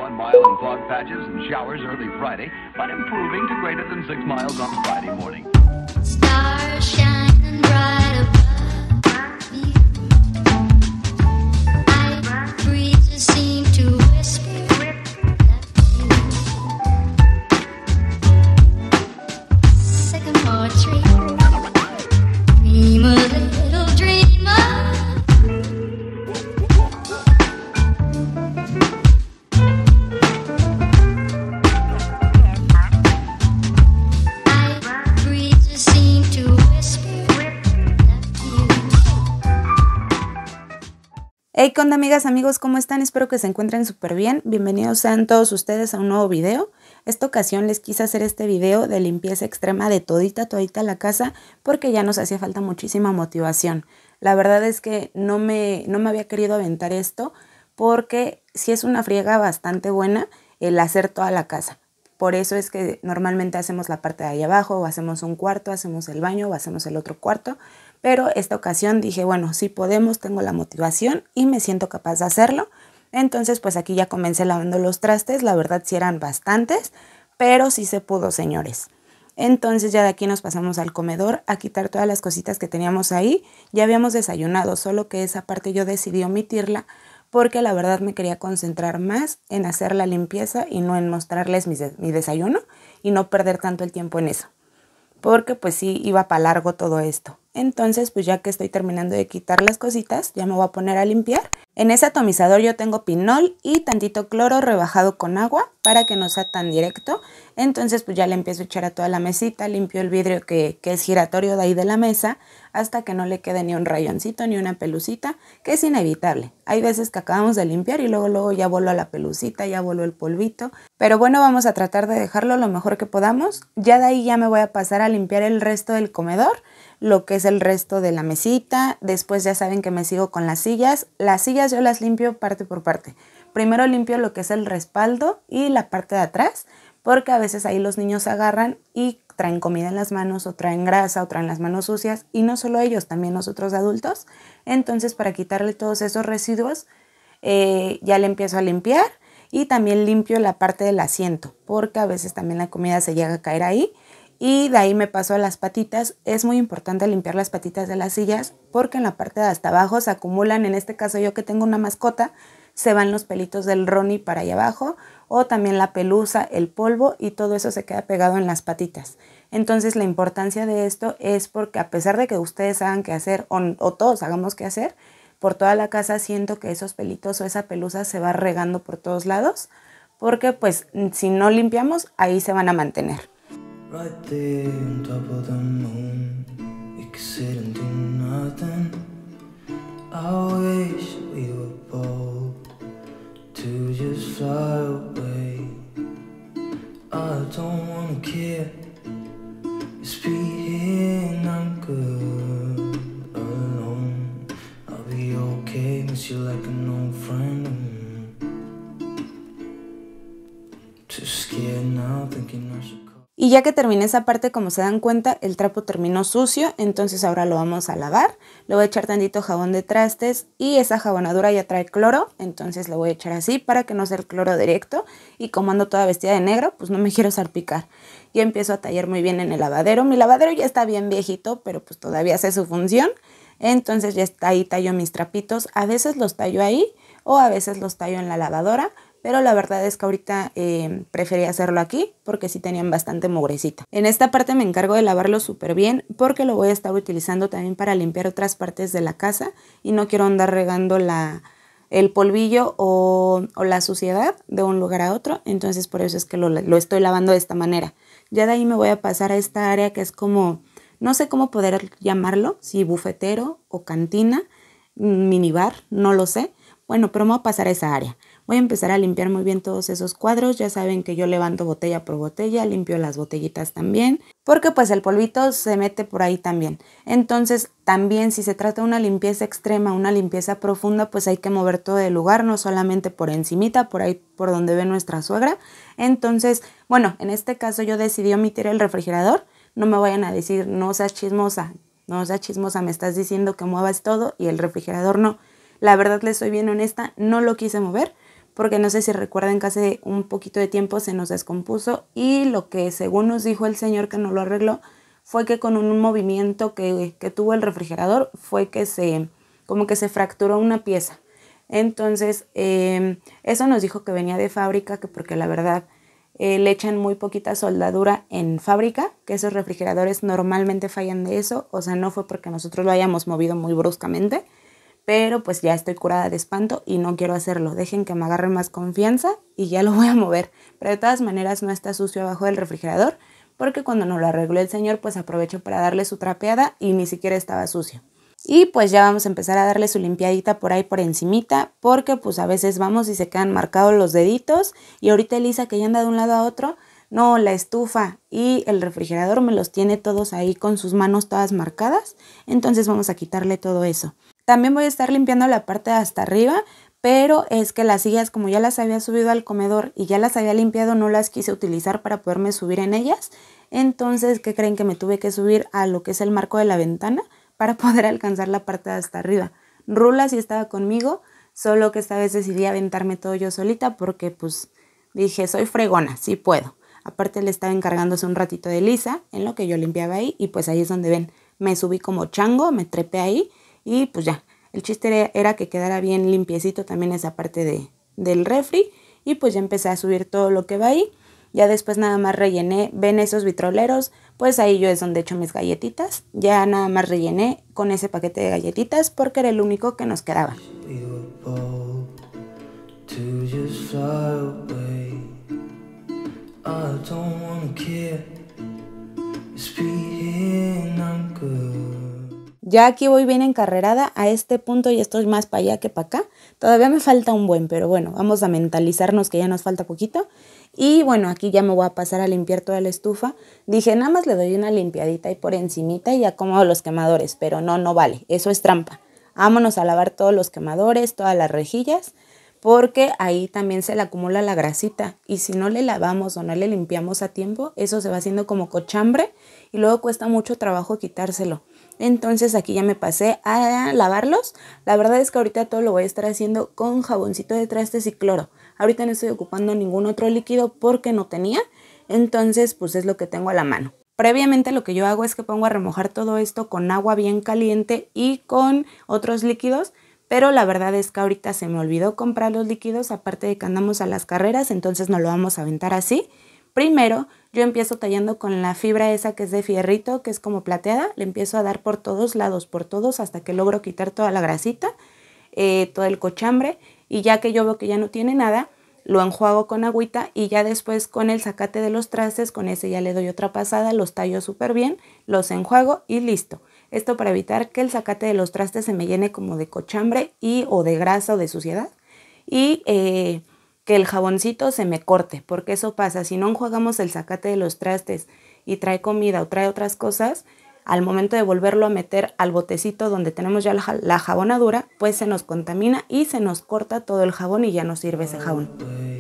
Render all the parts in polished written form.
1 mile in fog patches and showers early Friday, but improving to greater than 6 miles on Friday morning. Stars shining bright above me. Night breezes seem to whisper sycamore tree. Dream a little dreamer. Night breezes seem to whisper Hey, ¿qué onda, amigas, amigos? ¿Cómo están? Espero que se encuentren súper bien. Bienvenidos sean todos ustedes a un nuevo video. Esta ocasión les quise hacer este video de limpieza extrema de todita la casa porque ya nos hacía falta muchísima motivación. La verdad es que no me había querido aventar esto porque sí es una friega bastante buena el hacer toda la casa. Por eso es que normalmente hacemos la parte de ahí abajo, o hacemos un cuarto, hacemos el baño o hacemos el otro cuarto. Pero esta ocasión dije, bueno, sí podemos, tengo la motivación y me siento capaz de hacerlo. Entonces, pues aquí ya comencé lavando los trastes. La verdad sí eran bastantes, pero sí se pudo, señores. Entonces ya de aquí nos pasamos al comedor a quitar todas las cositas que teníamos ahí. Ya habíamos desayunado, solo que esa parte yo decidí omitirla porque la verdad me quería concentrar más en hacer la limpieza y no en mostrarles mi desayuno y no perder tanto el tiempo en eso. Porque pues sí iba para largo todo esto. Entonces pues ya que estoy terminando de quitar las cositas, ya me voy a poner a limpiar. En ese atomizador yo tengo pinol y tantito cloro rebajado con agua para que no sea tan directo. Entonces pues ya le empiezo a echar a toda la mesita, limpio el vidrio que es giratorio de ahí de la mesa hasta que no le quede ni un rayoncito ni una pelucita, que es inevitable. Hay veces que acabamos de limpiar y luego ya voló la pelucita, ya voló el polvito. Pero bueno, vamos a tratar de dejarlo lo mejor que podamos. Ya de ahí ya me voy a pasar a limpiar el resto del comedor, lo que es el resto de la mesita. Después ya saben que me sigo con las sillas. Las sillas yo las limpio parte por parte. Primero limpio lo que es el respaldo y la parte de atrás, porque a veces ahí los niños agarran y traen comida en las manos o traen grasa o traen las manos sucias, y no solo ellos, también nosotros adultos. Entonces para quitarle todos esos residuos ya le empiezo a limpiar y también limpio la parte del asiento, porque a veces también la comida se llega a caer ahí. Y de ahí me paso a las patitas. Es muy importante limpiar las patitas de las sillas porque en la parte de hasta abajo se acumulan. En este caso yo que tengo una mascota, se van los pelitos del Ronnie para allá abajo, o también la pelusa, el polvo, y todo eso se queda pegado en las patitas. Entonces la importancia de esto es porque a pesar de que ustedes hagan que hacer o todos hagamos que hacer, por toda la casa siento que esos pelitos o esa pelusa se va regando por todos lados, porque pues si no limpiamos ahí se van a mantener. Right there on top of the moon, we could sit and do nothing. I wish we were bold to just fly away. I don't wanna care, just be here and I'm good alone. I'll be okay, miss you like an old friend. Too scared now, thinking I should. Y ya que terminé esa parte, como se dan cuenta, el trapo terminó sucio, entonces ahora lo vamos a lavar. Le voy a echar tantito jabón de trastes y esa jabonadura ya trae cloro, entonces le voy a echar así para que no sea el cloro directo. Y como ando toda vestida de negro, pues no me quiero salpicar. Y empiezo a tallar muy bien en el lavadero. Mi lavadero ya está bien viejito, pero pues todavía hace su función. Entonces ya está ahí, tallo mis trapitos. A veces los tallo ahí o a veces los tallo en la lavadora. Pero la verdad es que ahorita preferí hacerlo aquí porque sí tenían bastante mugrecita. En esta parte me encargo de lavarlo súper bien porque lo voy a estar utilizando también para limpiar otras partes de la casa y no quiero andar regando el polvillo o la suciedad de un lugar a otro. Entonces por eso es que lo estoy lavando de esta manera. Ya de ahí me voy a pasar a esta área que es como, no sé cómo poder llamarlo, si bufetero o cantina, minibar, no lo sé. Bueno, pero me voy a pasar a esa área. Voy a empezar a limpiar muy bien todos esos cuadros. Ya saben que yo levanto botella por botella, limpio las botellitas también, porque pues el polvito se mete por ahí también. Entonces también si se trata de una limpieza extrema, una limpieza profunda, pues hay que mover todo el lugar, no solamente por encimita, por ahí por donde ve nuestra suegra. Entonces, bueno, en este caso yo decidí omitir el refrigerador. No me vayan a decir, no seas chismosa, me estás diciendo que muevas todo y el refrigerador no. La verdad les soy bien honesta, no lo quise mover porque no sé si recuerdan que hace un poquito de tiempo se nos descompuso y lo que según nos dijo el señor que nos lo arregló fue que con un movimiento que tuvo el refrigerador fue que como que se fracturó una pieza. Entonces eso nos dijo que venía de fábrica, que porque la verdad le echan muy poquita soldadura en fábrica, que esos refrigeradores normalmente fallan de eso, o sea, no fue porque nosotros lo hayamos movido muy bruscamente, pero pues ya estoy curada de espanto y no quiero hacerlo. Dejen que me agarre más confianza y ya lo voy a mover. Pero de todas maneras no está sucio abajo del refrigerador, porque cuando nos lo arregló el señor, pues aprovecho para darle su trapeada y ni siquiera estaba sucio. Y pues ya vamos a empezar a darle su limpiadita por ahí por encimita, porque pues a veces vamos y se quedan marcados los deditos. Y ahorita Elisa, que ya anda de un lado a otro, no, la estufa y el refrigerador me los tiene todos ahí con sus manos todas marcadas. Entonces vamos a quitarle todo eso. También voy a estar limpiando la parte de hasta arriba, pero es que las sillas, como ya las había subido al comedor y ya las había limpiado, no las quise utilizar para poderme subir en ellas. Entonces, ¿qué creen? Que me tuve que subir a lo que es el marco de la ventana para poder alcanzar la parte de hasta arriba. Rula sí estaba conmigo, solo que esta vez decidí aventarme todo yo solita porque pues dije, soy fregona, sí puedo. Aparte le estaba encargándose un ratito de Elisa en lo que yo limpiaba ahí y pues ahí es donde ven, me subí como chango, me trepé ahí y pues ya. El chiste era que quedara bien limpiecito también esa parte del refri y pues ya empecé a subir todo lo que va ahí. Ya después nada más rellené, ven esos vitroleros, pues ahí yo es donde echo mis galletitas. Ya nada más rellené con ese paquete de galletitas porque era el único que nos quedaba. Ya aquí voy bien encarrerada, a este punto ya estoy más para allá que para acá. Todavía me falta un buen, pero bueno, vamos a mentalizarnos que ya nos falta poquito. Y bueno, aquí ya me voy a pasar a limpiar toda la estufa. Dije, nada más le doy una limpiadita ahí por encimita y acomodo los quemadores, pero no vale, eso es trampa. Vámonos a lavar todos los quemadores, todas las rejillas, porque ahí también se le acumula la grasita. Y si no le lavamos o no le limpiamos a tiempo, eso se va haciendo como cochambre y luego cuesta mucho trabajo quitárselo. Entonces aquí ya me pasé a lavarlos. La verdad es que ahorita todo lo voy a estar haciendo con jaboncito de trastes y cloro. Ahorita no estoy ocupando ningún otro líquido porque no tenía. Entonces pues es lo que tengo a la mano. Previamente lo que yo hago es que pongo a remojar todo esto con agua bien caliente y con otros líquidos. Pero la verdad es que ahorita se me olvidó comprar los líquidos, aparte de que andamos a las carreras, entonces no lo vamos a aventar así. Primero, yo empiezo tallando con la fibra esa que es de fierrito, que es como plateada. Le empiezo a dar por todos lados, por todos, hasta que logro quitar toda la grasita, todo el cochambre. Y ya que yo veo que ya no tiene nada, lo enjuago con agüita y ya después con el zacate de los trastes, con ese ya le doy otra pasada, los tallo súper bien, los enjuago y listo. Esto para evitar que el zacate de los trastes se me llene como de cochambre o de grasa o de suciedad. Y que el jaboncito se me corte, porque eso pasa, si no enjuagamos el zacate de los trastes y trae comida o trae otras cosas, al momento de volverlo a meter al botecito donde tenemos ya la jabonadura, pues se nos contamina y se nos corta todo el jabón y ya no sirve ese jabón.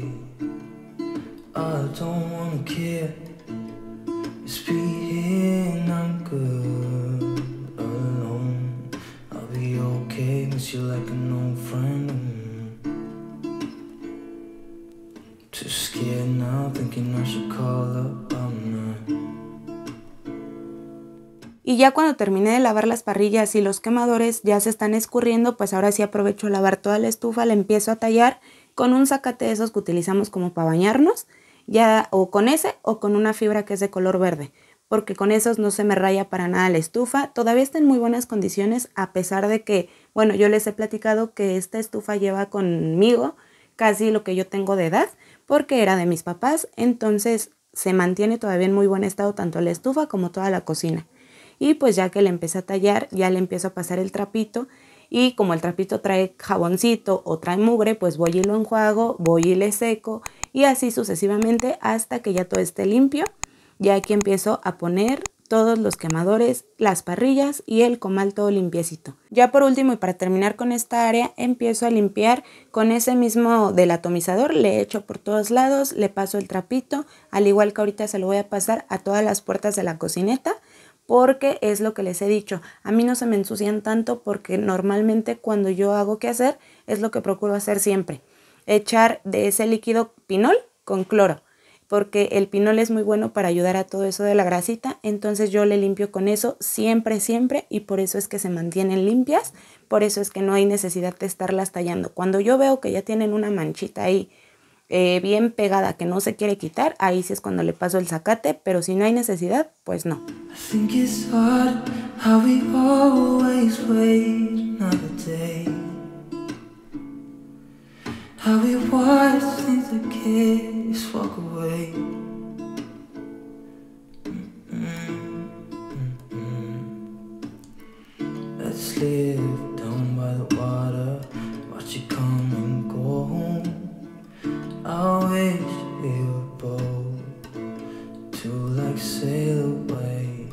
Y ya cuando terminé de lavar las parrillas y los quemadores ya se están escurriendo, pues ahora sí aprovecho a lavar toda la estufa, la empiezo a tallar con un zacate de esos que utilizamos como para bañarnos, ya o con ese o con una fibra que es de color verde, porque con esos no se me raya para nada la estufa. Todavía está en muy buenas condiciones, a pesar de que, bueno, yo les he platicado que esta estufa lleva conmigo casi lo que yo tengo de edad, porque era de mis papás, entonces se mantiene todavía en muy buen estado tanto la estufa como toda la cocina. Y pues ya que le empecé a tallar, ya le empiezo a pasar el trapito y como el trapito trae jaboncito o trae mugre, pues voy y lo enjuago, voy y le seco y así sucesivamente hasta que ya todo esté limpio. Ya aquí empiezo a poner todos los quemadores, las parrillas y el comal todo limpiecito. Ya por último y para terminar con esta área, empiezo a limpiar con ese mismo del atomizador, le echo por todos lados, le paso el trapito, al igual que ahorita se lo voy a pasar a todas las puertas de la cocineta, porque es lo que les he dicho, a mí no se me ensucian tanto porque normalmente cuando yo hago qué hacer es lo que procuro hacer siempre. echar de ese líquido pinol con cloro, porque el pinol es muy bueno para ayudar a todo eso de la grasita. Entonces yo le limpio con eso siempre, siempre, y por eso es que se mantienen limpias, por eso es que no hay necesidad de estarlas tallando. Cuando yo veo que ya tienen una manchita ahí bien pegada que no se quiere quitar, ahí sí es cuando le paso el zacate, pero si no hay necesidad, pues no. I think it's hard how we always wait another day. How we watch things that kids walk away. Let's live down by the water, watch it come and go home. I wish we were both to like sail away.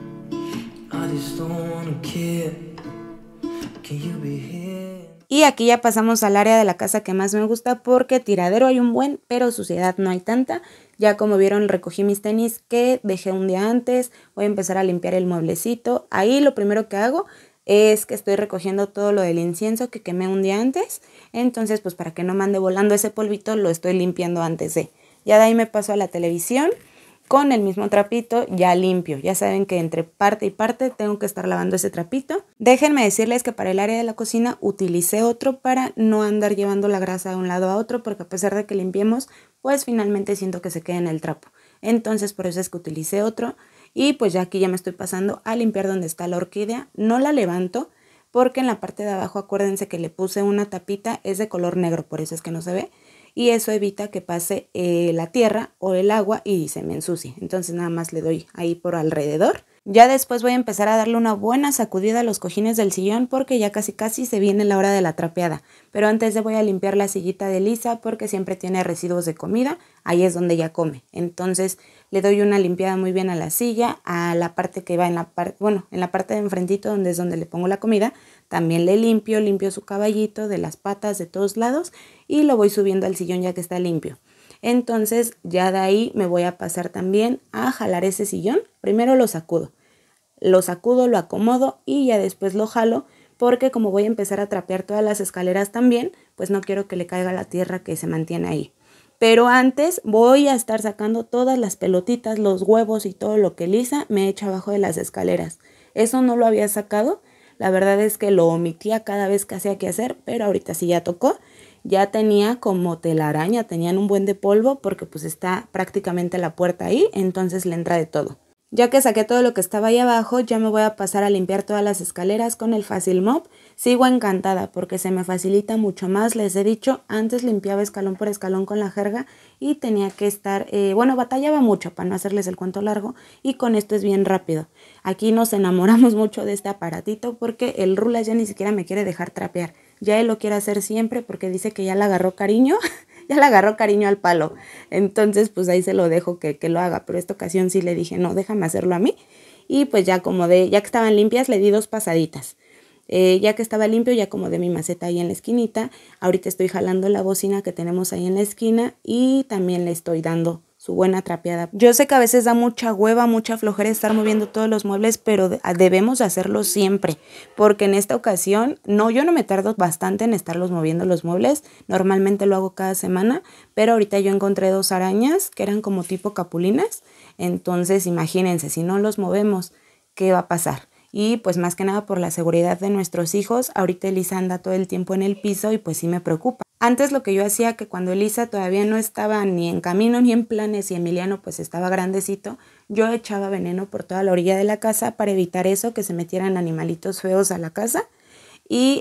I just don't wanna care. Can you be here? Y aquí ya pasamos al área de la casa que más me gusta, porque tiradero hay un buen, pero suciedad no hay tanta. Ya como vieron, recogí mis tenis que dejé un día antes. Voy a empezar a limpiar el mueblecito. Ahí lo primero que hago es que estoy recogiendo todo lo del incienso que quemé un día antes. Entonces, pues para que no me ande volando ese polvito, lo estoy limpiando antes de. Ya de ahí me paso a la televisión con el mismo trapito ya limpio. Ya saben que entre parte y parte tengo que estar lavando ese trapito. Déjenme decirles que para el área de la cocina utilicé otro para no andar llevando la grasa de un lado a otro, porque a pesar de que limpiemos, pues finalmente siento que se queda en el trapo. Entonces por eso es que utilicé otro. Y pues ya aquí ya me estoy pasando a limpiar donde está la orquídea. No la levanto porque en la parte de abajo acuérdense que le puse una tapita, es de color negro, por eso es que no se ve. Y eso evita que pase la tierra o el agua y se me ensucie. Entonces nada más le doy ahí por alrededor. Ya después voy a empezar a darle una buena sacudida a los cojines del sillón, porque ya casi se viene la hora de la trapeada. Pero antes de voy a limpiar la sillita de Lisa, porque siempre tiene residuos de comida. Ahí es donde ella come. Entonces le doy una limpiada muy bien a la silla, a la parte que va en la parte, bueno, en la parte de enfrentito donde es donde le pongo la comida. También le limpio su caballito de las patas de todos lados y lo voy subiendo al sillón ya que está limpio. Entonces ya de ahí me voy a pasar también a jalar ese sillón. Primero lo sacudo, lo acomodo y ya después lo jalo, porque como voy a empezar a trapear todas las escaleras también, pues no quiero que le caiga la tierra que se mantiene ahí. Pero antes voy a estar sacando todas las pelotitas, los huevos y todo lo que Lisa me echa abajo de las escaleras. Eso no lo había sacado. La verdad es que lo omitía cada vez que hacía que hacer, pero ahorita sí ya tocó. Ya tenía como telaraña, tenían un buen de polvo, porque pues está prácticamente la puerta ahí, entonces le entra de todo. Ya que saqué todo lo que estaba ahí abajo, ya me voy a pasar a limpiar todas las escaleras con el Fácil Mop. Sigo encantada porque se me facilita mucho más. Les he dicho, antes limpiaba escalón por escalón con la jerga y tenía que estar, batallaba mucho para no hacerles el cuento largo, y con esto es bien rápido. Aquí nos enamoramos mucho de este aparatito porque el Rulas ya ni siquiera me quiere dejar trapear. Ya él lo quiere hacer siempre porque dice que ya le agarró cariño. Ya le agarró cariño al palo. Entonces pues ahí se lo dejo que lo haga. Pero esta ocasión sí le dije, no, déjame hacerlo a mí. Y pues ya acomodé, ya que estaban limpias le di 2 pasaditas. Ya que estaba limpio ya acomodé mi maceta ahí en la esquinita. Ahorita estoy jalando la bocina que tenemos ahí en la esquina y también le estoy dando su buena trapeada. Yo sé que a veces da mucha hueva, mucha flojera estar moviendo todos los muebles, pero debemos hacerlo siempre, porque en esta ocasión, yo no me tardo bastante en estarlos moviendo los muebles, normalmente lo hago cada semana, pero ahorita yo encontré 2 arañas que eran como tipo capulinas, entonces imagínense, si no los movemos, ¿qué va a pasar? Y pues más que nada por la seguridad de nuestros hijos, ahorita Elisa anda todo el tiempo en el piso y pues sí me preocupa. Antes lo que yo hacía, que cuando Elisa todavía no estaba ni en camino ni en planes y Emiliano pues estaba grandecito, yo echaba veneno por toda la orilla de la casa para evitar eso, que se metieran animalitos feos a la casa. Y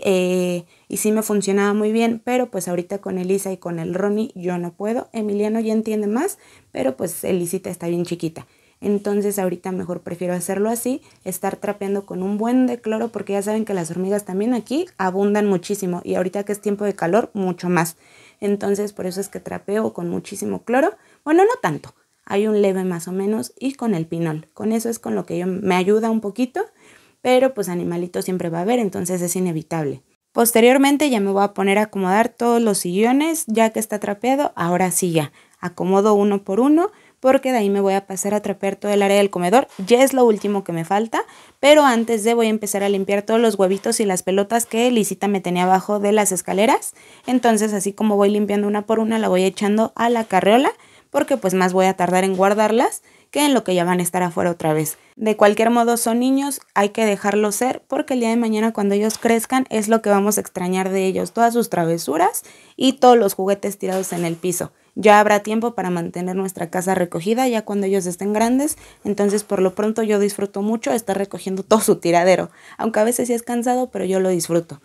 sí me funcionaba muy bien, pero pues ahorita con Elisa y con el Ronnie yo no puedo. Emiliano ya entiende más, pero pues Elisita está bien chiquita. Entonces ahorita mejor prefiero hacerlo así, estar trapeando con un buen de cloro, porque ya saben que las hormigas también aquí abundan muchísimo y ahorita que es tiempo de calor mucho más. Entonces por eso es que trapeo con muchísimo cloro. Bueno, no tanto, hay un leve más o menos, y con el pinol. Con eso es con lo que me ayuda un poquito, pero pues animalito siempre va a haber, entonces es inevitable. Posteriormente ya me voy a poner a acomodar todos los sillones, ya que está trapeado, ahora sí ya, acomodo uno por uno, porque de ahí me voy a pasar a trapear todo el área del comedor, ya es lo último que me falta, pero antes de voy a empezar a limpiar todos los huevitos y las pelotas que Lisita me tenía abajo de las escaleras, entonces así como voy limpiando una por una la voy echando a la carriola, porque pues más voy a tardar en guardarlas que en lo que ya van a estar afuera otra vez. De cualquier modo son niños, hay que dejarlos ser porque el día de mañana cuando ellos crezcan es lo que vamos a extrañar de ellos, todas sus travesuras y todos los juguetes tirados en el piso. Ya habrá tiempo para mantener nuestra casa recogida ya cuando ellos estén grandes, entonces por lo pronto yo disfruto mucho estar recogiendo todo su tiradero, aunque a veces sí es cansado, pero yo lo disfruto.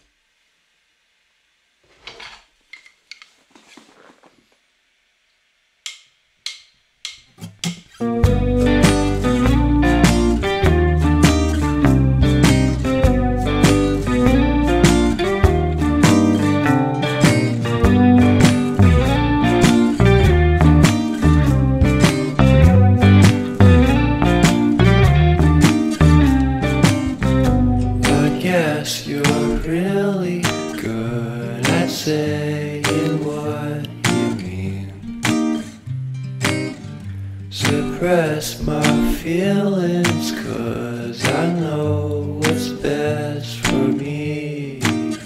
Suppress my feelings 'cause I know what's best for me.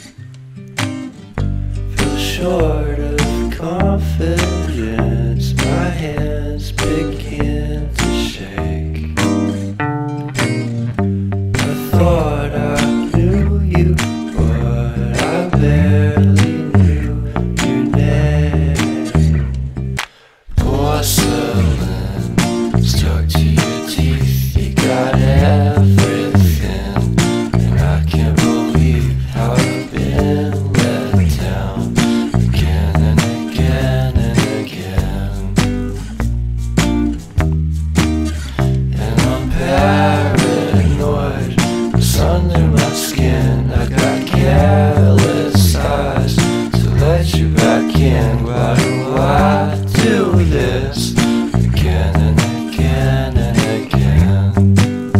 Feel short of confidence, my hands begin to shake. I thought I knew you, but I barely knew your name. Porcelain stuck to your teeth, you got everything, and I can't believe how I've been let down again and again and again. And I'm paranoid, what's under my skin, I got careless eyes to let you back in. Why do I do this again and again and again?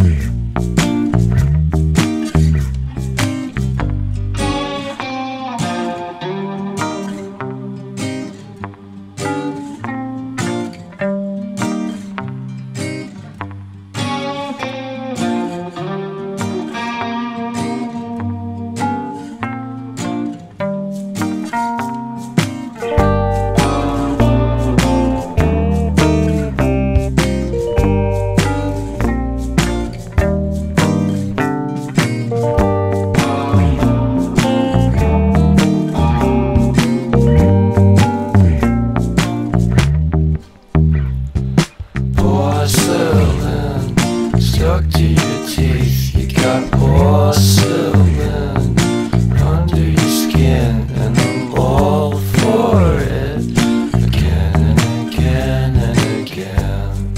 Porcelain stuck to your teeth, you got porcelain under your skin, and I'm all for it again and again and again.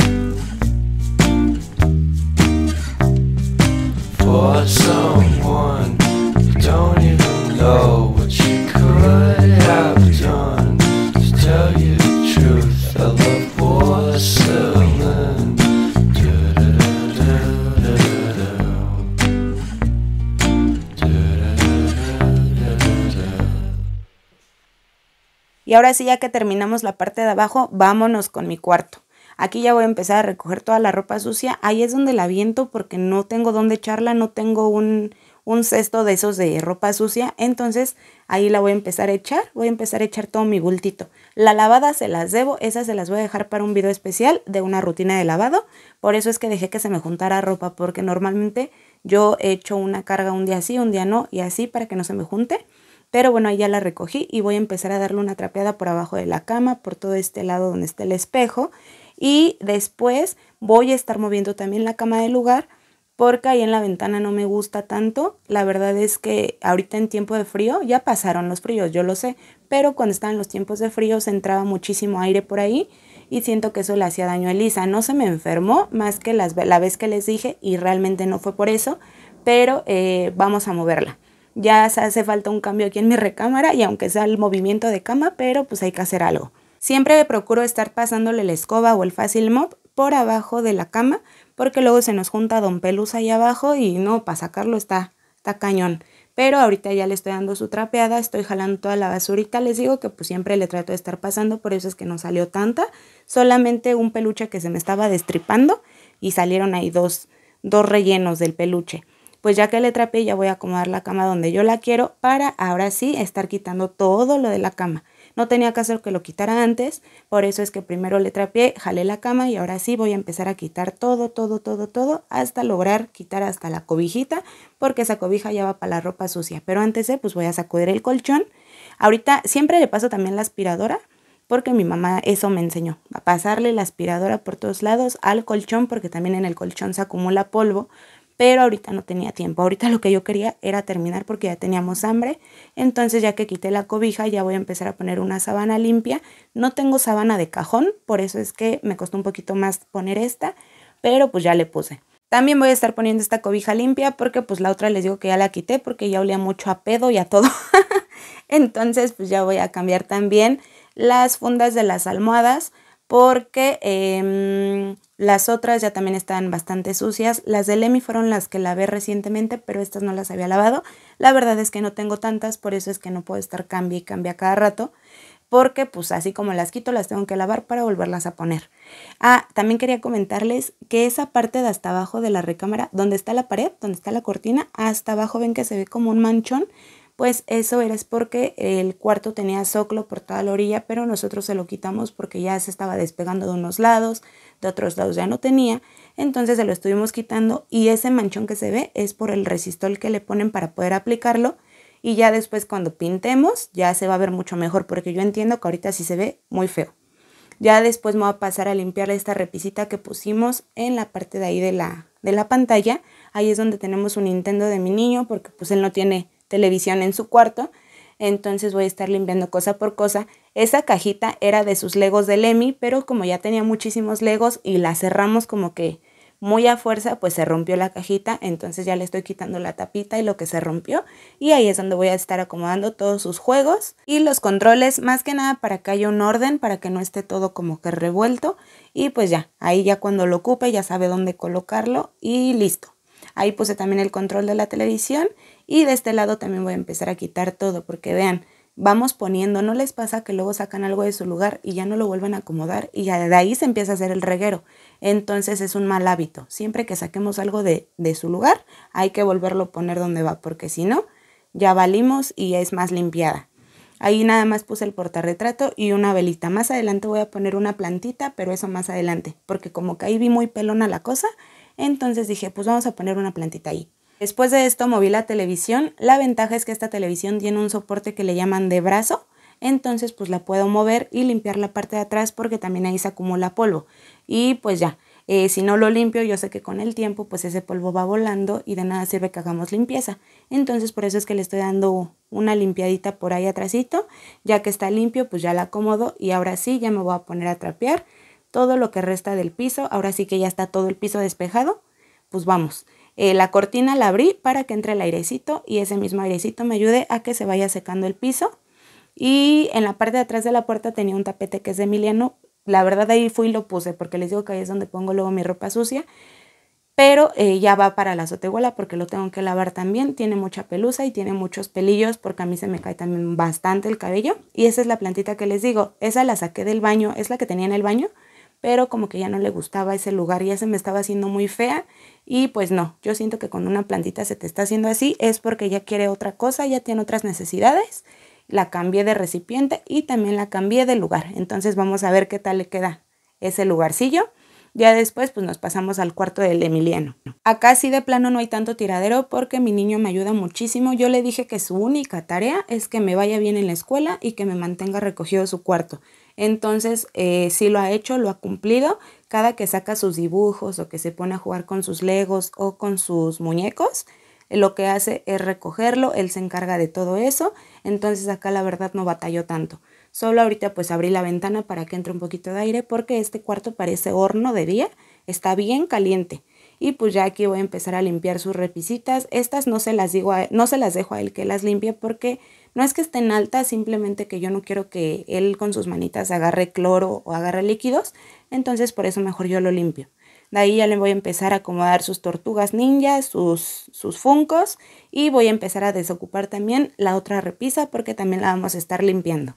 For someone you don't even know what you could have done, to tell you the truth, I love porcelain. Y ahora sí, ya que terminamos la parte de abajo, vámonos con mi cuarto. Aquí ya voy a empezar a recoger toda la ropa sucia. Ahí es donde la aviento porque no tengo dónde echarla, no tengo un cesto de esos de ropa sucia. Entonces ahí la voy a empezar a echar. Voy a empezar a echar todo mi bultito. La lavada se las debo, esas se las voy a dejar para un video especial de una rutina de lavado. Por eso es que dejé que se me juntara ropa, porque normalmente yo echo una carga un día sí, un día no, y así para que no se me junte. Pero bueno, ahí ya la recogí y voy a empezar a darle una trapeada por abajo de la cama, por todo este lado donde está el espejo. Y después voy a estar moviendo también la cama del lugar porque ahí en la ventana no me gusta tanto. La verdad es que ahorita en tiempo de frío, ya pasaron los fríos, yo lo sé, pero cuando estaban los tiempos de frío se entraba muchísimo aire por ahí y siento que eso le hacía daño a Elisa. No se me enfermó más que la vez que les dije y realmente no fue por eso, pero vamos a moverla. Ya se hace falta un cambio aquí en mi recámara y aunque sea el movimiento de cama, pero pues hay que hacer algo. Siempre procuro estar pasándole la escoba o el Fácil Mop por abajo de la cama porque luego se nos junta Don Pelusa ahí abajo y no, para sacarlo está cañón. pero ahorita ya le estoy dando su trapeada, estoy jalando toda la basurita. Les digo que pues siempre le trato de estar pasando, por eso es que no salió tanta, solamente un peluche que se me estaba destripando y salieron ahí dos rellenos del peluche. Pues ya que le trapeé, ya voy a acomodar la cama donde yo la quiero para ahora sí estar quitando todo lo de la cama. No tenía caso que lo quitara antes, por eso es que primero le trapeé, jalé la cama y ahora sí voy a empezar a quitar todo, hasta lograr quitar hasta la cobijita, porque esa cobija ya va para la ropa sucia. Pero antes pues voy a sacudir el colchón. Ahorita siempre le paso también la aspiradora, porque mi mamá eso me enseñó, a pasarle la aspiradora por todos lados al colchón, porque también en el colchón se acumula polvo. Pero ahorita no tenía tiempo, ahorita lo que yo quería era terminar porque ya teníamos hambre, entonces ya que quité la cobija ya voy a empezar a poner una sábana limpia. No tengo sábana de cajón, por eso es que me costó un poquito más poner esta, pero pues ya le puse. También voy a estar poniendo esta cobija limpia porque pues la otra les digo que ya la quité porque ya olía mucho a pedo y a todo. Entonces pues ya voy a cambiar también las fundas de las almohadas porque las otras ya también están bastante sucias. Las de Lemmy fueron las que lavé recientemente, pero estas no las había lavado. La verdad es que no tengo tantas, por eso es que no puedo estar cambie y cambie a cada rato, porque pues así como las quito, las tengo que lavar para volverlas a poner. También quería comentarles que esa parte de hasta abajo de la recámara, donde está la pared, donde está la cortina, hasta abajo ven que se ve como un manchón. Pues eso es porque el cuarto tenía zoclo por toda la orilla, pero nosotros se lo quitamos porque ya se estaba despegando de unos lados, de otros lados ya no tenía, entonces se lo estuvimos quitando y ese manchón que se ve es por el resistol que le ponen para poder aplicarlo y ya después cuando pintemos ya se va a ver mucho mejor porque yo entiendo que ahorita sí se ve muy feo. Ya después me voy a pasar a limpiar esta repisita que pusimos en la parte de ahí de la pantalla, ahí es donde tenemos un Nintendo de mi niño porque pues él no tiene televisión en su cuarto, entonces voy a estar limpiando cosa por cosa. Esa cajita era de sus Legos de Lemmy, pero como ya tenía muchísimos Legos y la cerramos como que muy a fuerza, pues se rompió la cajita, entonces ya le estoy quitando la tapita y lo que se rompió, y ahí es donde voy a estar acomodando todos sus juegos y los controles, más que nada para que haya un orden, para que no esté todo como que revuelto, y pues ya, ahí ya cuando lo ocupe ya sabe dónde colocarlo y listo. Ahí puse también el control de la televisión y de este lado también voy a empezar a quitar todo porque vean, vamos poniendo, ¿no les pasa que luego sacan algo de su lugar y ya no lo vuelven a acomodar y ya de ahí se empieza a hacer el reguero? Entonces es un mal hábito, siempre que saquemos algo de su lugar hay que volverlo a poner donde va porque si no ya valimos y es más limpiada. Ahí nada más puse el portarretrato y una velita. Más adelante voy a poner una plantita, pero eso más adelante, porque como que ahí vi muy pelona la cosa, entonces dije, pues vamos a poner una plantita ahí. Después de esto moví la televisión. La ventaja es que esta televisión tiene un soporte que le llaman de brazo, entonces pues la puedo mover y limpiar la parte de atrás porque también ahí se acumula polvo. Y pues ya, si no lo limpio, yo sé que con el tiempo pues ese polvo va volando y de nada sirve que hagamos limpieza. Entonces por eso es que le estoy dando una limpiadita por ahí atrásito. Ya que está limpio, pues ya la acomodo y ahora sí ya me voy a poner a trapear todo lo que resta del piso. Ahora sí que ya está todo el piso despejado, pues vamos. La cortina la abrí para que entre el airecito y ese mismo airecito me ayude a que se vaya secando el piso. Y en la parte de atrás de la puerta tenía un tapete que es de Emiliano. La verdad ahí fui y lo puse porque les digo que ahí es donde pongo luego mi ropa sucia. Pero ya va para la azotehuela porque lo tengo que lavar también. Tiene mucha pelusa y tiene muchos pelillos porque a mí se me cae también bastante el cabello. Y esa es la plantita que les digo. Esa la saqué del baño, es la que tenía en el baño. Pero como que ya no le gustaba ese lugar, ya se me estaba haciendo muy fea y pues no, yo siento que cuando una plantita se te está haciendo así es porque ya quiere otra cosa, ya tiene otras necesidades. La cambié de recipiente y también la cambié de lugar, entonces vamos a ver qué tal le queda ese lugarcillo. Ya después pues nos pasamos al cuarto del Emiliano. Acá sí de plano no hay tanto tiradero porque mi niño me ayuda muchísimo. Yo le dije que su única tarea es que me vaya bien en la escuela y que me mantenga recogido su cuarto. Entonces sí lo ha hecho, lo ha cumplido. Cada que saca sus dibujos o que se pone a jugar con sus Legos o con sus muñecos, lo que hace es recogerlo, él se encarga de todo eso. Entonces acá la verdad no batalló tanto. Solo ahorita pues abrí la ventana para que entre un poquito de aire porque este cuarto parece horno de día, está bien caliente. Y pues ya aquí voy a empezar a limpiar sus repisitas. Estas no se las dejo a él que las limpie porque no es que estén altas, simplemente que yo no quiero que él con sus manitas agarre cloro o agarre líquidos. Entonces por eso mejor yo lo limpio. De ahí ya le voy a empezar a acomodar sus tortugas ninja, sus funcos, y voy a empezar a desocupar también la otra repisa porque también la vamos a estar limpiando.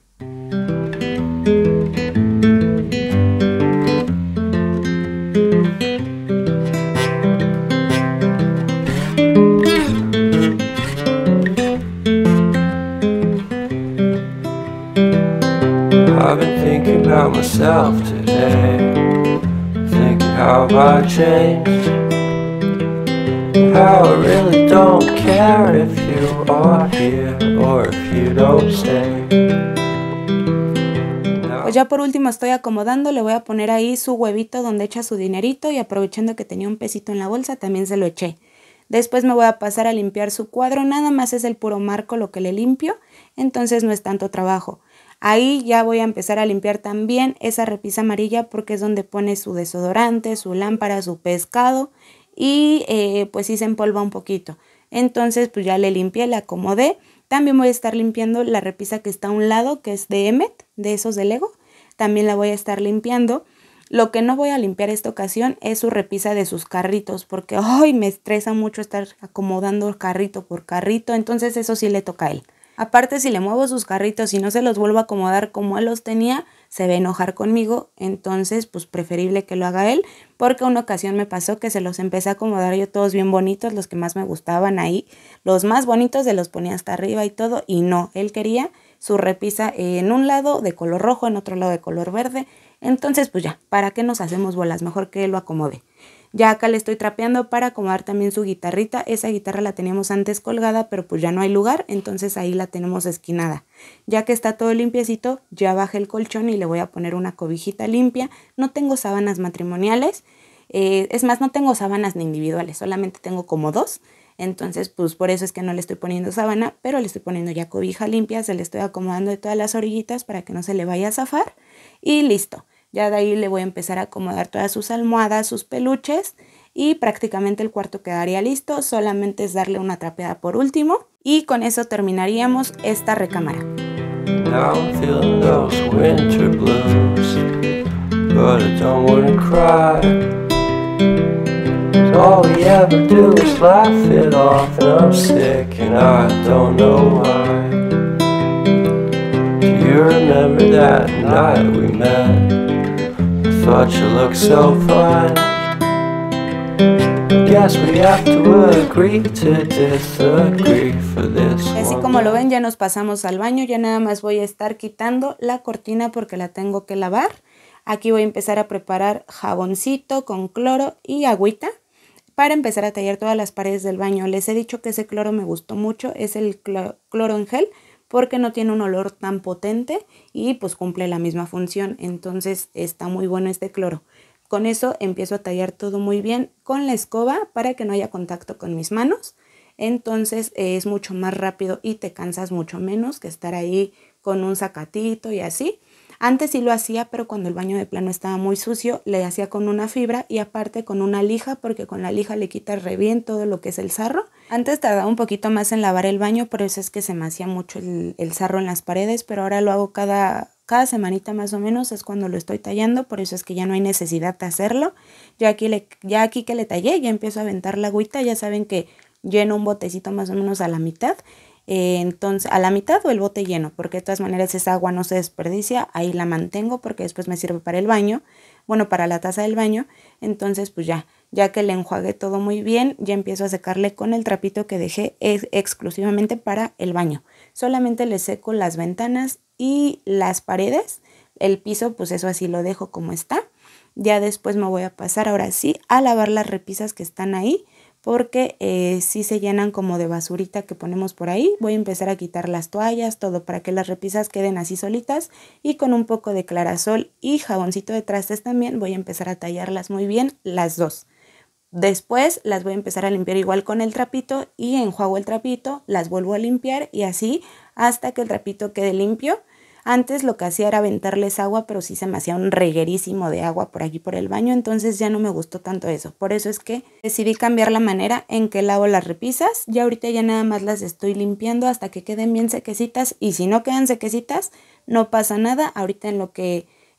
I've been thinking about myself today, thinking how I changed, how I really don't care if you are here or if you don't stay. Pues ya por último estoy acomodando, le voy a poner ahí su huevito donde echa su dinerito y aprovechando que tenía un pesito en la bolsa también se lo eché. Después me voy a pasar a limpiar su cuadro, nada más es el puro marco lo que le limpio, entonces no es tanto trabajo. Ahí ya voy a empezar a limpiar también esa repisa amarilla porque es donde pone su desodorante, su lámpara, su pescado y pues sí se empolva un poquito. Entonces pues ya le limpié, le acomodé. También voy a estar limpiando la repisa que está a un lado, que es de Emmet, de esos de Lego. También la voy a estar limpiando. Lo que no voy a limpiar esta ocasión es su repisa de sus carritos, porque ¡ay! Me estresa mucho estar acomodando carrito por carrito, entonces eso sí le toca a él. Aparte, si le muevo sus carritos y no se los vuelvo a acomodar como él los tenía, se va a enojar conmigo, entonces pues preferible que lo haga él, porque una ocasión me pasó que se los empecé a acomodar yo todos bien bonitos, los que más me gustaban ahí, los más bonitos se los ponía hasta arriba y todo, y no, él quería su repisa en un lado de color rojo, en otro lado de color verde, entonces pues ya, ¿para qué nos hacemos bolas? Mejor que él lo acomode. Ya acá le estoy trapeando para acomodar también su guitarrita. Esa guitarra la teníamos antes colgada, pero pues ya no hay lugar, entonces ahí la tenemos esquinada. Ya que está todo limpiecito, ya bajé el colchón y le voy a poner una cobijita limpia. No tengo sábanas matrimoniales, es más, no tengo sábanas ni individuales, solamente tengo como 2. Entonces, pues por eso es que no le estoy poniendo sábana, pero le estoy poniendo ya cobija limpia, se le estoy acomodando de todas las orillitas para que no se le vaya a zafar y listo. Ya de ahí le voy a empezar a acomodar todas sus almohadas, sus peluches y prácticamente el cuarto quedaría listo. Solamente es darle una trapeada por último y con eso terminaríamos esta recámara. Now I'm feeling those winter blues, but I don't wanna cry. So all we ever do is laugh it off, and I'm sick and I don't know why. Do you remember that night we met? Thought you looked so fine. Guess we have to agree to disagree for this one. Así como lo ven, ya nos pasamos al baño. Ya nada más voy a estar quitando la cortina porque la tengo que lavar. Aquí voy a empezar a preparar jaboncito con cloro y agüita para empezar a tallar todas las paredes del baño. Les he dicho que ese cloro me gustó mucho, es el cloro en gel, porque no tiene un olor tan potente y pues cumple la misma función, entonces está muy bueno este cloro. Con eso empiezo a tallar todo muy bien con la escoba para que no haya contacto con mis manos, entonces es mucho más rápido y te cansas mucho menos que estar ahí con un zacatito y así. Antes sí lo hacía, pero cuando el baño de plano estaba muy sucio, le hacía con una fibra y aparte con una lija, porque con la lija le quita re bien todo lo que es el sarro. Antes tardaba un poquito más en lavar el baño, por eso es que se me hacía mucho el sarro en las paredes, pero ahora lo hago cada semanita más o menos, es cuando lo estoy tallando, por eso es que ya no hay necesidad de hacerlo. Ya aquí que le tallé, ya empiezo a aventar la agüita, ya saben que lleno un botecito más o menos a la mitad. Entonces a la mitad o el bote lleno, porque de todas maneras esa agua no se desperdicia, ahí la mantengo porque después me sirve para el baño, bueno, para la taza del baño. Entonces pues ya que le enjuagué todo muy bien, ya empiezo a secarle con el trapito que dejé exclusivamente para el baño. Solamente le seco las ventanas y las paredes, el piso pues eso así lo dejo como está. Ya después me voy a pasar ahora sí a lavar las repisas que están ahí, porque sí se llenan como de basurita que ponemos por ahí. Voy a empezar a quitar las toallas, todo para que las repisas queden así solitas y con un poco de clarasol y jaboncito de trastes también voy a empezar a tallarlas muy bien las dos. Después las voy a empezar a limpiar igual con el trapito y enjuago el trapito, las vuelvo a limpiar y así hasta que el trapito quede limpio. Antes lo que hacía era aventarles agua, pero sí se me hacía un reguerísimo de agua por aquí por el baño, entonces ya no me gustó tanto eso. Por eso es que decidí cambiar la manera en que lavo las repisas. Ya ahorita ya nada más las estoy limpiando hasta que queden bien sequecitas y si no quedan sequecitas no pasa nada. Ahorita en lo que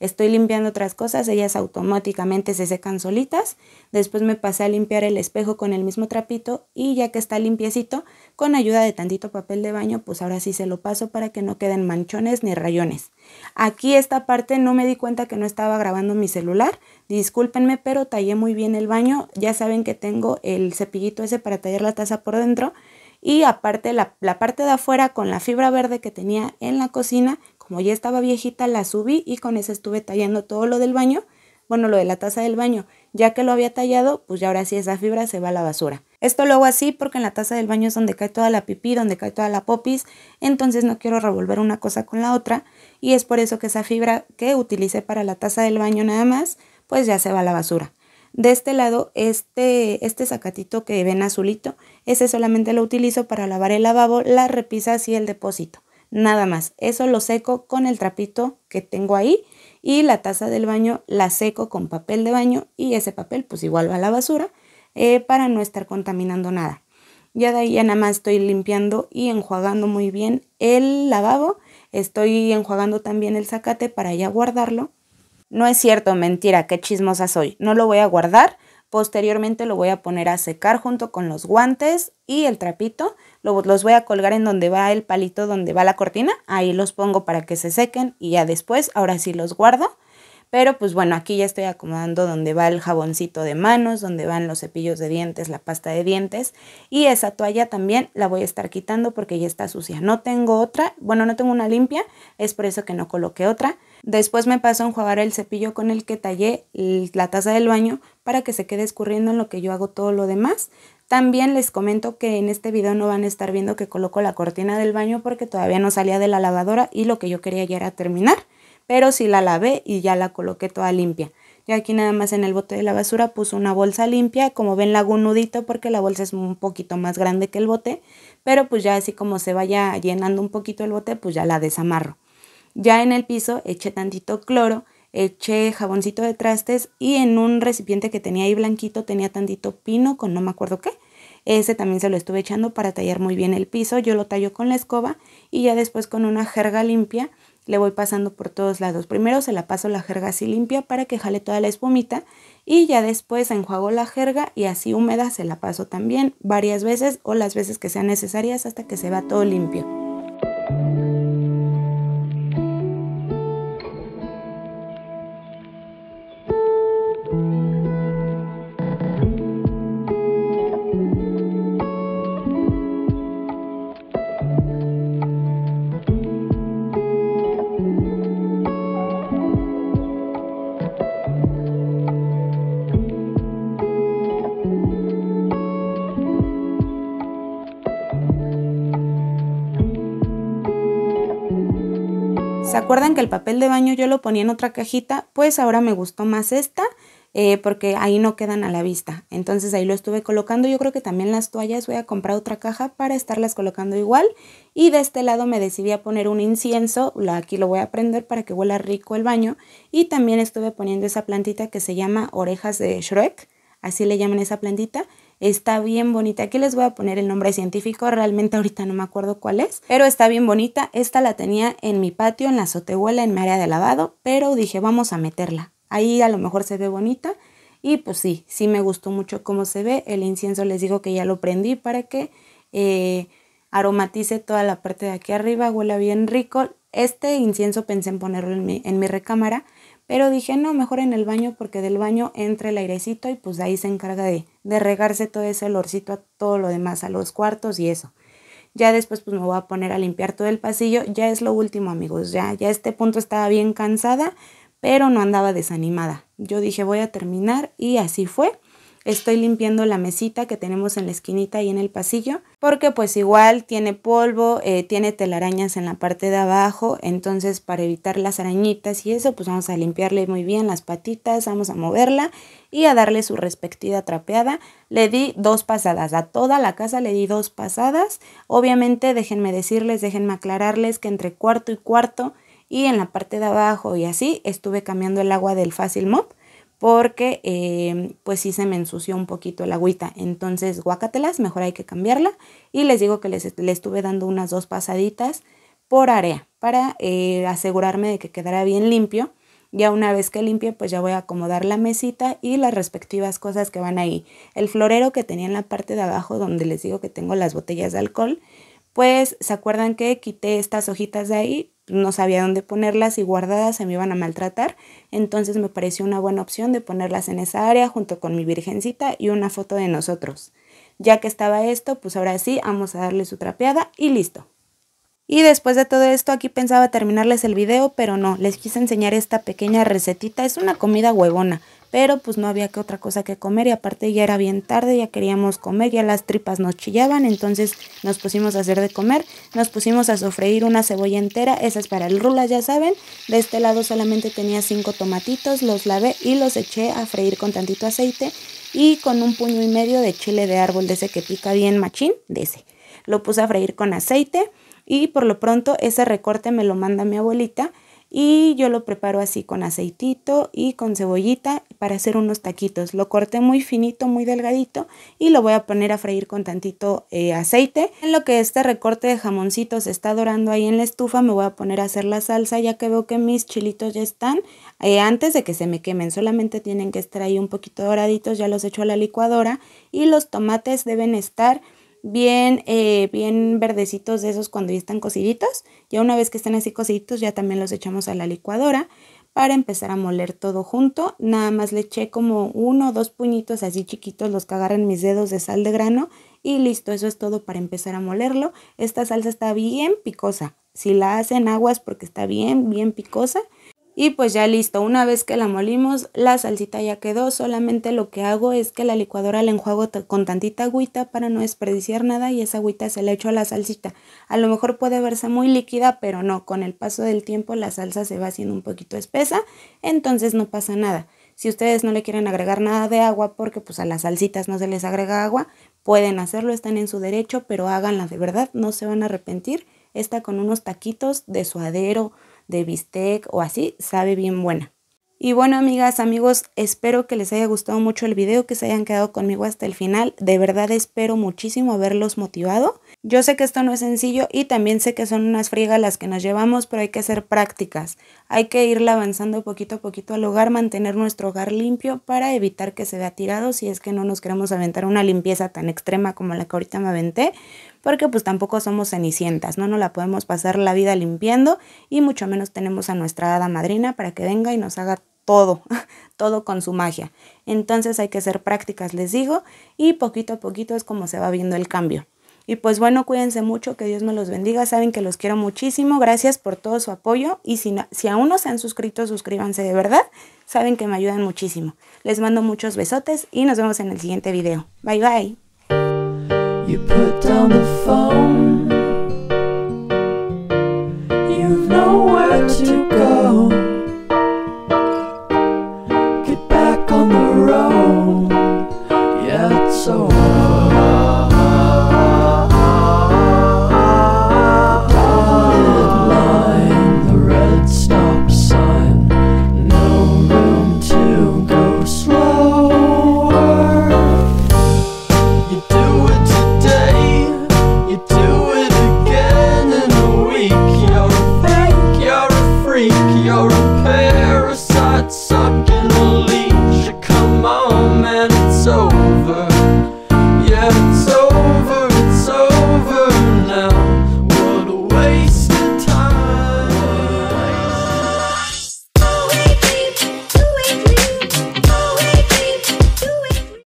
estoy limpiando otras cosas, ellas automáticamente se secan solitas. Después me pasé a limpiar el espejo con el mismo trapito y ya que está limpiecito, con ayuda de tantito papel de baño, pues ahora sí se lo paso para que no queden manchones ni rayones. Aquí esta parte no me di cuenta que no estaba grabando mi celular, discúlpenme, pero tallé muy bien el baño. Ya saben que tengo el cepillito ese para tallar la taza por dentro. Y aparte la parte de afuera con la fibra verde que tenía en la cocina, como ya estaba viejita, la subí y con eso estuve tallando todo lo del baño, bueno, lo de la taza del baño. Ya que lo había tallado, pues ya ahora sí esa fibra se va a la basura. Esto lo hago así porque en la taza del baño es donde cae toda la pipí, donde cae toda la popis, entonces no quiero revolver una cosa con la otra y es por eso que esa fibra que utilicé para la taza del baño nada más, pues ya se va a la basura. De este lado, este zacatito que ven azulito, ese solamente lo utilizo para lavar el lavabo, las repisas y el depósito. Nada más, eso lo seco con el trapito que tengo ahí y la taza del baño la seco con papel de baño y ese papel pues igual va a la basura para no estar contaminando nada. Ya de ahí ya nada más estoy limpiando y enjuagando muy bien el lavabo, estoy enjuagando también el zacate para ya guardarlo. No es cierto, mentira, qué chismosa soy. No lo voy a guardar, posteriormente lo voy a poner a secar junto con los guantes y el trapito. Los voy a colgar en donde va el palito, donde va la cortina. Ahí los pongo para que se sequen y ya después, ahora sí los guardo. Pero pues bueno, aquí ya estoy acomodando donde va el jaboncito de manos, donde van los cepillos de dientes, la pasta de dientes. Y esa toalla también la voy a estar quitando porque ya está sucia. No tengo otra, bueno, no tengo una limpia, es por eso que no coloqué otra. Después me paso a enjuagar el cepillo con el que tallé la taza del baño para que se quede escurriendo en lo que yo hago todo lo demás. También les comento que en este video no van a estar viendo que coloco la cortina del baño porque todavía no salía de la lavadora y lo que yo quería ya era terminar. Pero sí la lavé y ya la coloqué toda limpia. Yo aquí nada más en el bote de la basura puse una bolsa limpia, como ven la hago un nudito porque la bolsa es un poquito más grande que el bote, pero pues ya así como se vaya llenando un poquito el bote, pues ya la desamarro. Ya en el piso eché tantito cloro, eché jaboncito de trastes y en un recipiente que tenía ahí blanquito tenía tantito pino con no me acuerdo qué. Ese también se lo estuve echando para tallar muy bien el piso, yo lo tallo con la escoba y ya después con una jerga limpia le voy pasando por todos lados. Primero se la paso la jerga así limpia para que jale toda la espumita y ya después enjuago la jerga y así húmeda se la paso también varias veces o las veces que sean necesarias hasta que se vea todo limpio. ¿Se acuerdan que el papel de baño yo lo ponía en otra cajita? Pues ahora me gustó más esta porque ahí no quedan a la vista. Entonces ahí lo estuve colocando. Yo creo que también las toallas voy a comprar otra caja para estarlas colocando igual. Y de este lado me decidí a poner un incienso. Aquí lo voy a prender para que huela rico el baño. Y también estuve poniendo esa plantita que se llama orejas de Shrek. Así le llaman esa plantita. Está bien bonita. Aquí les voy a poner el nombre científico. Realmente ahorita no me acuerdo cuál es. Pero está bien bonita. Esta la tenía en mi patio, en la azotehuela, en mi área de lavado. Pero dije, vamos a meterla. Ahí a lo mejor se ve bonita. Y pues sí me gustó mucho cómo se ve. El incienso les digo que ya lo prendí para que aromatice toda la parte de aquí arriba. Huele bien rico. Este incienso pensé en ponerlo en mi recámara. Pero dije, no, mejor en el baño porque del baño entra el airecito y pues de ahí se encarga de regarse todo ese olorcito a todo lo demás, a los cuartos y eso. Ya después pues me voy a poner a limpiar todo el pasillo. Ya es lo último, amigos. Ya a este punto estaba bien cansada, pero no andaba desanimada. Yo dije, voy a terminar y así fue. Estoy limpiando la mesita que tenemos en la esquinita y en el pasillo, porque pues igual tiene polvo, tiene telarañas en la parte de abajo, entonces para evitar las arañitas y eso, pues vamos a limpiarle muy bien las patitas, vamos a moverla y a darle su respectiva trapeada. Le di 2 pasadas, a toda la casa le di 2 pasadas. Obviamente déjenme aclararles que entre cuarto y cuarto y en la parte de abajo y así estuve cambiando el agua del Fácil Mop, porque pues sí se me ensució un poquito el agüita, entonces guácatelas, mejor hay que cambiarla y les digo que le estuve dando unas 2 pasaditas por área para asegurarme de que quedara bien limpio Ya una vez que limpie, pues ya voy a acomodar la mesita y las respectivas cosas que van ahí. El florero que tenía en la parte de abajo donde les digo que tengo las botellas de alcohol, pues se acuerdan que quité estas hojitas de ahí, no sabía dónde ponerlas y guardadas se me iban a maltratar, entonces me pareció una buena opción de ponerlas en esa área junto con mi virgencita y una foto de nosotros. Ya que estaba esto, pues ahora sí, vamos a darle su trapeada y listo. Y después de todo esto, aquí pensaba terminarles el video, pero no, les quise enseñar esta pequeña recetita. Es una comida huevona, pero pues no había que otra cosa que comer y aparte ya era bien tarde, ya queríamos comer, ya las tripas nos chillaban, entonces nos pusimos a hacer de comer. Nos pusimos a sofreír una cebolla entera, esa es para el rulas, ya saben. De este lado solamente tenía 5 tomatitos, los lavé y los eché a freír con tantito aceite y con 1,5 puños de chile de árbol, de ese que pica bien machín, de ese. Lo puse a freír con aceite. Y por lo pronto ese recorte me lo manda mi abuelita y yo lo preparo así con aceitito y con cebollita para hacer unos taquitos. Lo corté muy finito, muy delgadito y lo voy a poner a freír con tantito aceite. En lo que este recorte de jamoncito se está dorando ahí en la estufa, me voy a poner a hacer la salsa ya que veo que mis chilitos ya están. Antes de que se me quemen, solamente tienen que estar ahí un poquito doraditos, ya los echo a la licuadora y los tomates deben estar bien verdecitos de esos cuando ya están cociditos. Ya una vez que estén así cociditos ya también los echamos a la licuadora para empezar a moler todo junto. Nada más le eché como 1 o 2 puñitos así chiquitos, los que agarren mis dedos, de sal de grano y listo, eso es todo para empezar a molerlo. Esta salsa está bien picosa, si la hacen aguas porque está bien picosa. Y pues ya listo, una vez que la molimos, la salsita ya quedó, solamente lo que hago es que la licuadora la enjuago con tantita agüita para no desperdiciar nada y esa agüita se la echo a la salsita. A lo mejor puede verse muy líquida, pero no, con el paso del tiempo la salsa se va haciendo un poquito espesa, entonces no pasa nada. Si ustedes no le quieren agregar nada de agua porque pues a las salsitas no se les agrega agua, pueden hacerlo, están en su derecho, pero háganla de verdad, no se van a arrepentir. Esta con unos taquitos de suadero, de bistec o así, sabe bien buena. Y bueno, amigas, amigos, espero que les haya gustado mucho el video, que se hayan quedado conmigo hasta el final. De verdad espero muchísimo haberlos motivado. Yo sé que esto no es sencillo y también sé que son unas friegas las que nos llevamos, pero hay que ser prácticas. Hay que irle avanzando poquito a poquito al hogar, mantener nuestro hogar limpio para evitar que se vea tirado si es que no nos queremos aventar una limpieza tan extrema como la que ahorita me aventé. Porque pues tampoco somos cenicientas, no nos la podemos pasar la vida limpiando y mucho menos tenemos a nuestra hada madrina para que venga y nos haga todo con su magia. Entonces hay que ser prácticas, les digo, y poquito a poquito es como se va viendo el cambio. Y pues bueno, cuídense mucho, que Dios me los bendiga, saben que los quiero muchísimo, gracias por todo su apoyo y si aún no se han suscrito, suscríbanse de verdad, saben que me ayudan muchísimo. Les mando muchos besotes y nos vemos en el siguiente video. Bye bye. You put down the phone